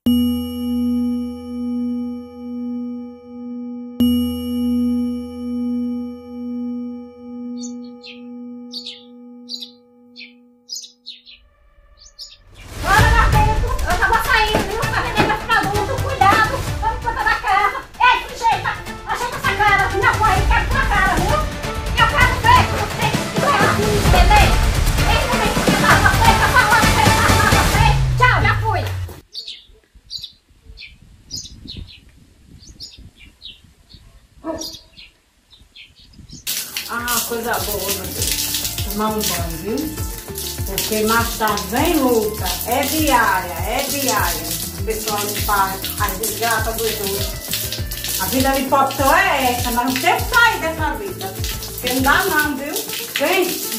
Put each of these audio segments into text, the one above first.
Ah, coisa boa, meu Deus. Tomar um banho, viu? Porque mais tarde vem luta. É diária, é diária. O pessoal não faz, as desgraças dos outros. A vida de pobre só é essa, mas não tem que sair dessa vida. Porque não dá não, viu? Vem.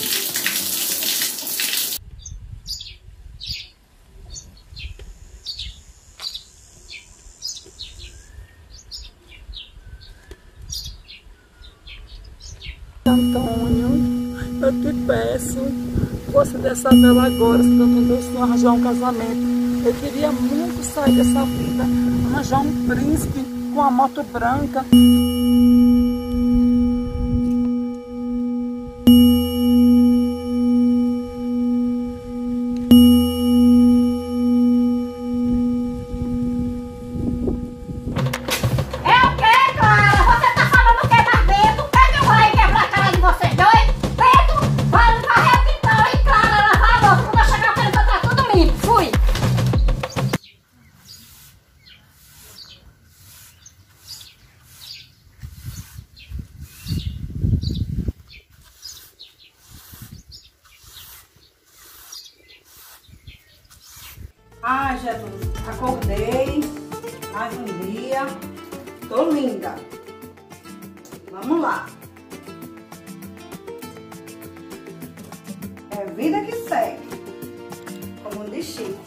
Antônio, eu te peço, você dessa vela agora, se não me arranjar um casamento. Eu queria muito sair dessa vida, arranjar um príncipe com a moto branca. Ai, Jesus, acordei, mais um dia, tô linda. Vamos lá. É vida que segue, como diz Chico.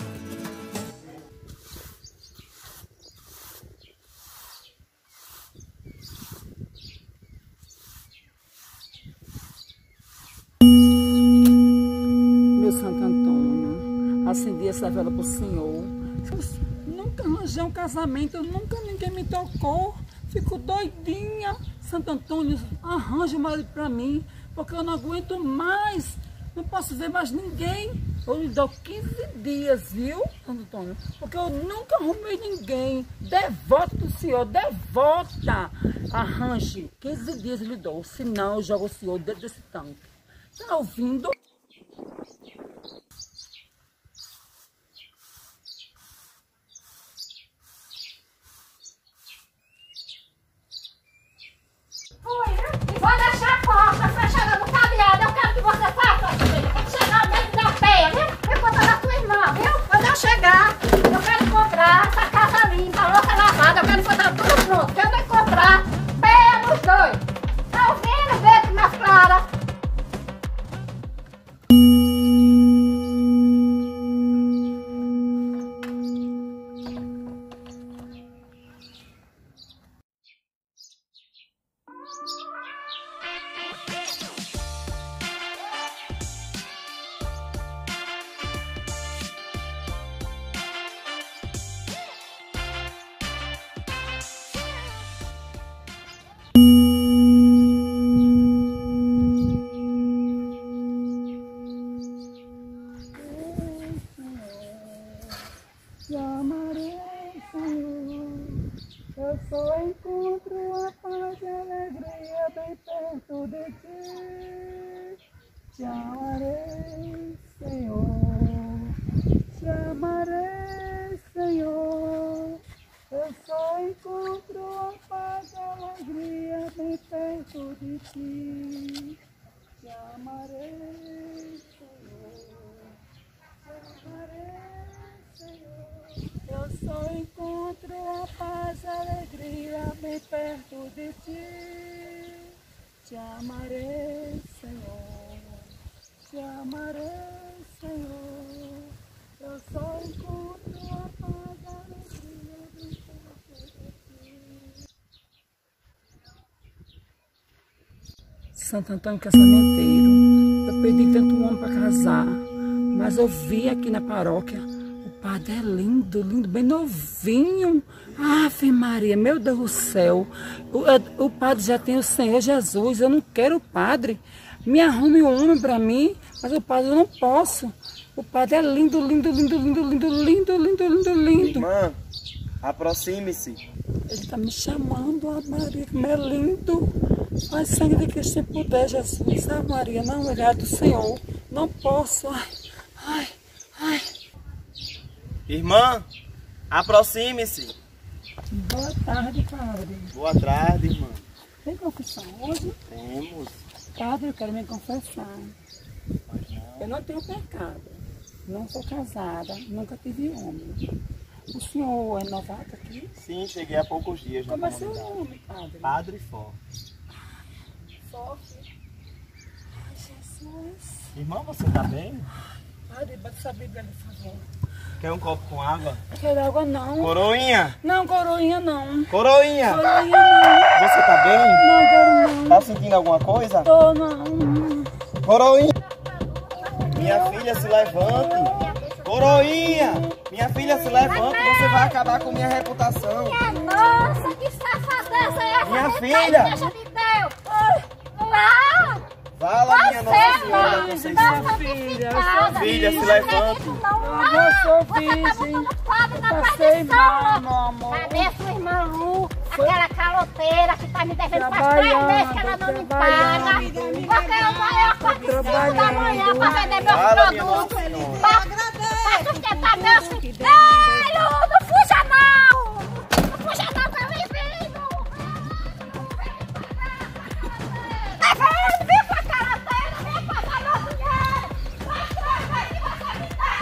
Meu Santo Antônio, acendi essa vela pro Senhor. Eu nunca arranjei um casamento, nunca ninguém me tocou. Fico doidinha. Santo Antônio, arranja um marido pra mim, porque eu não aguento mais. Não posso ver mais ninguém. Eu lhe dou 15 dias, viu, Santo Antônio? Porque eu nunca arrumei ninguém. Devota do Senhor, devota. Arranje, 15 dias eu lhe dou. Senão eu jogo o Senhor dentro desse tanque. Tá ouvindo? Vou deixar a porta fechada no cadeado. Eu quero que você faça, filha. Quando chegar dentro da peia, viu? Eu conto da sua irmã, viu? Quando eu chegar, eu quero encontrar essa casa limpa, a louça lavada. Eu quero encontrar tudo pronto. Quero encontrar peia dos dois. Tá ouvindo, Beto, minhas claras? Te amarei, Senhor, eu só encontro a paz e a alegria bem perto de ti. Te amarei, Senhor, te amarei, Senhor, eu só encontro a paz e a alegria bem perto de ti. Te amarei, Senhor, te amarei, Senhor. Eu só encontro a paz e a alegria bem perto de ti. Te amarei, Senhor. Te amarei, Senhor. Eu só encontro a paz e a alegria bem perto de ti. Santo Antônio Casamenteiro, eu pedi tanto homem para casar, mas eu vi aqui na paróquia o padre é lindo, lindo, bem novinho. Ave Maria, meu Deus do céu. O padre já tem o Senhor Jesus, eu não quero o padre. Me arrume um homem para mim, mas o padre eu não posso. O padre é lindo, lindo, lindo, lindo, lindo, lindo, lindo, lindo, lindo. Irmã, aproxime-se. Ele está me chamando, Ave Maria, como é lindo. Ai, sangue de Cristo, se puder, Jesus. Ave Maria, não, ele é do Senhor. Não posso, ai, ai, ai. Irmã, aproxime-se. Boa tarde, padre. Boa tarde, irmã. Tem confissão hoje? Temos. Padre, eu quero me confessar. Eu não tenho pecado. Não sou casada, nunca tive homem. O senhor é novato aqui? Sim, cheguei há poucos dias. Como é seu nome, padre? Padre Fó. Sofre. Ai, Jesus. Irmã, você tá bem? Padre, bota essa Bíblia, por favor. Quer um copo com água? Não quero água, não. Coroinha! Não, coroinha, não. Coroinha! Coroinha, não. Você tá bem? Não, quero não. Tá sentindo alguma coisa? Tô, não. Coroinha! Minha filha, se levante! Coroinha! Minha filha, se levante, você vai acabar com minha reputação. Nossa, que safadeza é essa? Minha Vem filha! cá, Igreja de Deus! Não! Fala, minha Nossa Senhora da Você, Conceição. não, Filha, filha, se levante. Eu sou virgem. Passei mal, meu amor. Cadê sua irmã Lu? Aquela caloteira que tá me devendo faz 3 meses que ela não me paga. Porque eu vou da manhã pra vender meus Fala, minha produtos. Nossa Senhora. Pra sustentar meus filhos. Ei, Lu, não fuja não! Não fuja não, que eu me vindo! Tá vendo? Vem com a caloteira, vem pagar meu dinheiro! Vai que você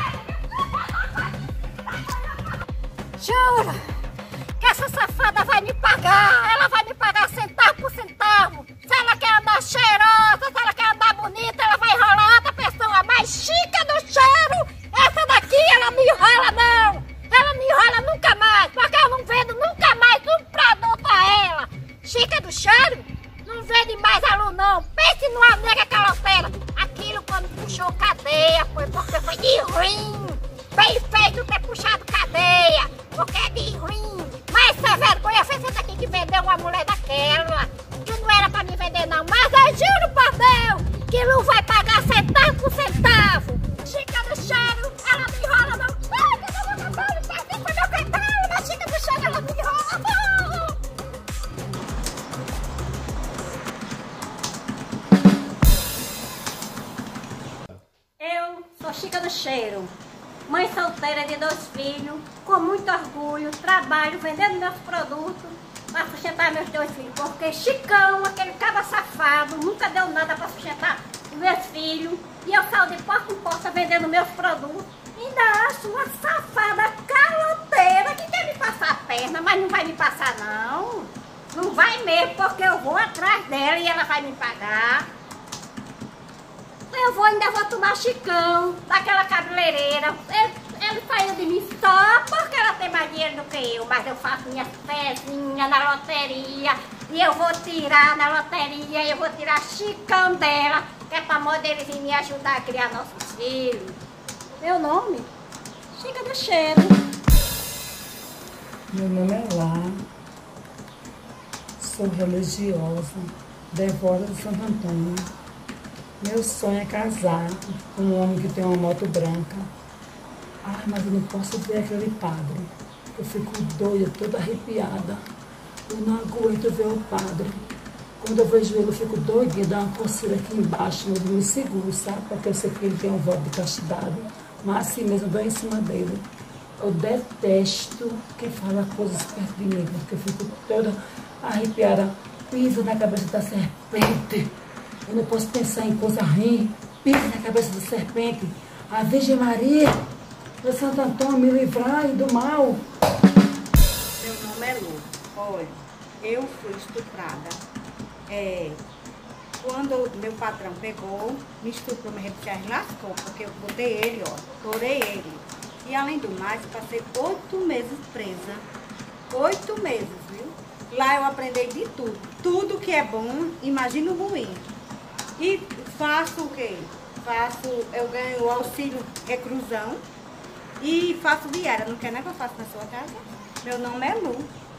me tem! Jura que essa safada vai me pagar? Ela vai me pagar centavo por centavo. Se ela quer andar cheirosa, se ela quer andar bonita, ela vai enrolar outra pessoa mais chica do cheiro. Essa daqui, ela não enrola não. Ela não enrola nunca mais, porque eu não vendo nunca mais um produto a ela. Chica do cheiro? Não vende mais aluno não. Pense numa nega caloteira. Aquilo quando puxou cadeia foi porque foi de ruim. Bem feito ter puxado cadeia, porque é de ruim. Mas essa vergonha fez essa daqui que vendeu uma mulher daquela. Que não era pra me vender não, mas eu juro por Deus que não vai pagar centavo por centavo. Chica do cheiro, ela não enrola não. Ai, que eu vou acabar, perdi pro meu cartão. Na chica do cheiro, ela não enrola não. Eu sou Chica do Cheiro, mãe solteira de 2 filhos, com muito orgulho, trabalho vendendo meus produtos para sustentar meus 2 filhos, porque Chicão, aquele cara safado, nunca deu nada para sustentar os meus filhos, e eu saio de porta em porta vendendo meus produtos. Ainda acho uma safada caloteira que quer me passar a perna, mas não vai me passar não. Não vai mesmo, porque eu vou atrás dela e ela vai me pagar. Ainda vou tomar Chicão, daquela cabeleireira. Ele saiu de mim só porque ela tem mais dinheiro do que eu. Mas eu faço minhas pezinhas na loteria. E eu vou tirar na loteria, eu vou tirar Chicão dela, que é pra modelzinho me ajudar a criar nossos filhos. Meu nome? Chica do Cheiro. Meu nome é Lá. Sou religiosa, devota de Santo Antônio. Meu sonho é casar com um homem que tem uma moto branca. Ai, mas eu não posso ver aquele padre. Eu fico doida, toda arrepiada. Eu não aguento ver o padre. Quando eu vejo ele, eu fico doidinha, dá uma coceira aqui embaixo, eu me seguro, sabe? Porque eu sei que ele tem um voto de castidade. Mas assim mesmo, eu dou em cima dele. Eu detesto que fala coisas perto de mim, porque eu fico toda arrepiada. Pisa na cabeça da serpente. Eu não posso pensar em coisa ruim. Pisa na cabeça da serpente. A Virgem Maria, o Santo Antônio, me livrai do mal. Meu nome é Lu. Olha, eu fui estuprada. Quando meu patrão pegou, me estuprou, me lascou, porque eu botei ele, ó, torei ele. E além do mais, eu passei 8 meses presa. 8 meses, viu? Lá eu aprendi de tudo. Tudo que é bom, imagina o ruim. E faço o quê? Eu ganho o auxílio reclusão E faço diária, não quer nem que eu faça na sua casa? Meu nome é Lu.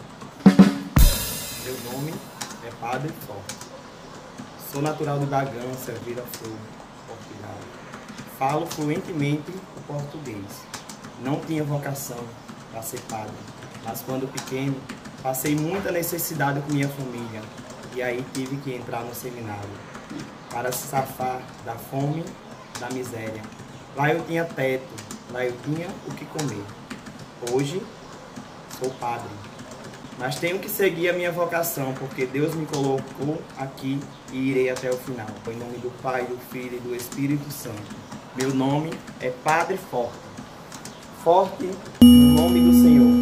Meu nome é Padre Forte. Sou natural de Bragança, Vila Flor, Portugal. Falo fluentemente o português. Não tinha vocação para ser padre, mas quando pequeno, passei muita necessidade com minha família e aí tive que entrar no seminário para se safar da fome, da miséria. Lá eu tinha teto, lá eu tinha o que comer. Hoje, sou padre, mas tenho que seguir a minha vocação, porque Deus me colocou aqui e irei até o final. Em nome do Pai, do Filho e do Espírito Santo. Meu nome é Padre Forte. Forte no nome do Senhor.